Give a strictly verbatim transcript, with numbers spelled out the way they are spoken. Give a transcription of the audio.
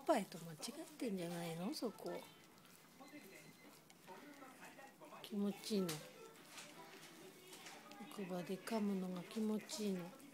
ぱいと間違ってんじゃないの？そこ気持ちいいの。奥歯で噛むのが気持ちいいの。